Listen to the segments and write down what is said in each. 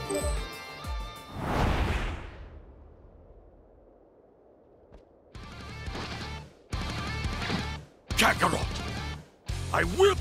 Kakarot! I will...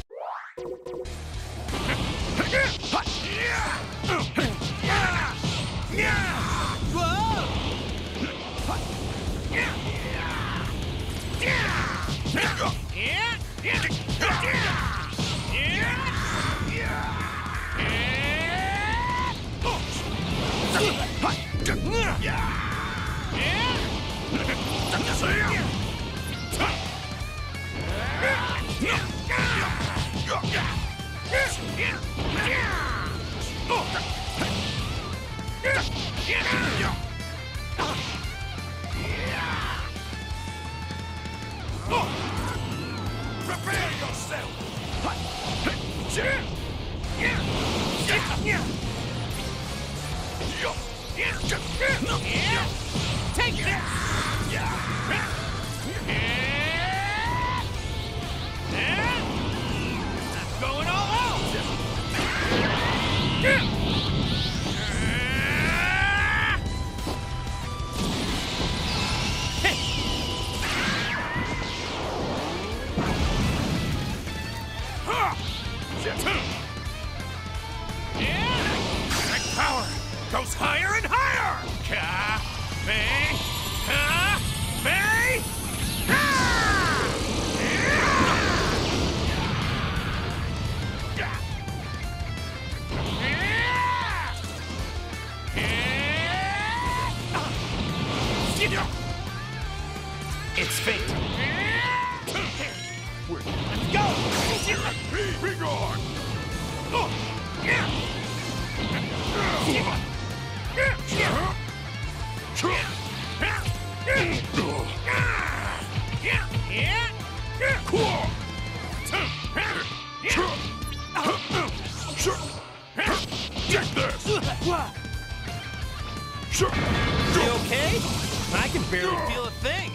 Prepare yourself! Take this! I'm going all out! That power goes higher and higher! It's fate. Let's go! Be gone! Take this! You okay? I can barely feel a thing.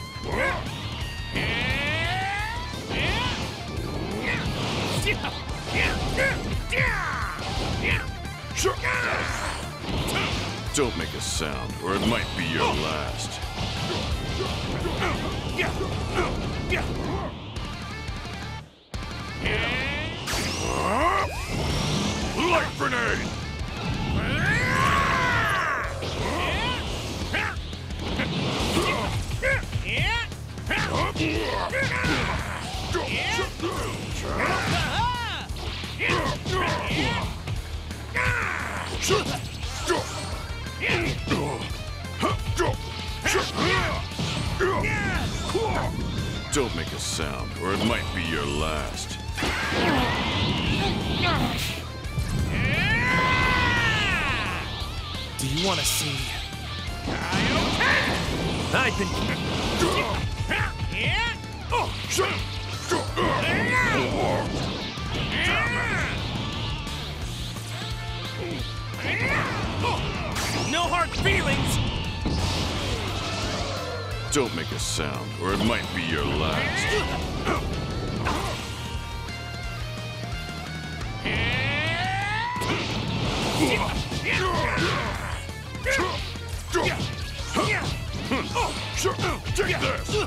Don't make a sound, or it might be your last. Light grenade! Don't make a sound, or it might be your last. Do you want to see? I've been... No hard feelings! Don't make a sound, or it might be your last. Take this!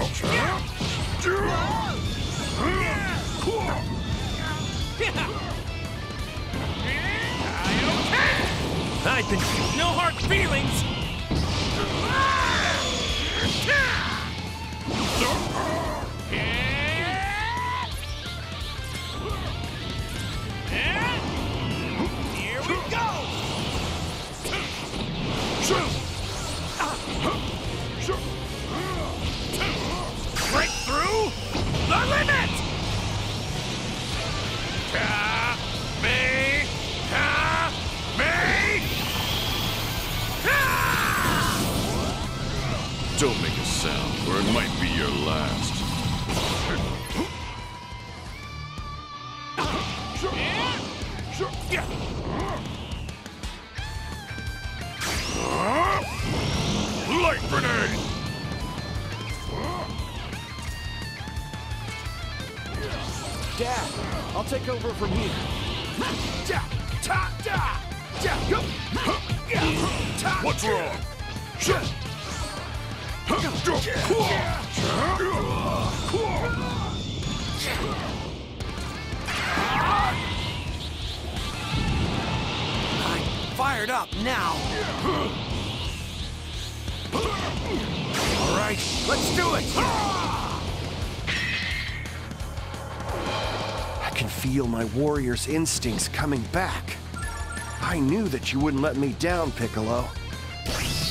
I've been... No hard feelings! Here we go! Break through the limit! Don't make a sound, or it might be your last. Light grenade! Dad, I'll take over from here. Ja! Ta! Da! Ja! Go! What's wrong? I'm fired up now. All right, let's do it. I can feel my warrior's instincts coming back. I knew that you wouldn't let me down, Piccolo.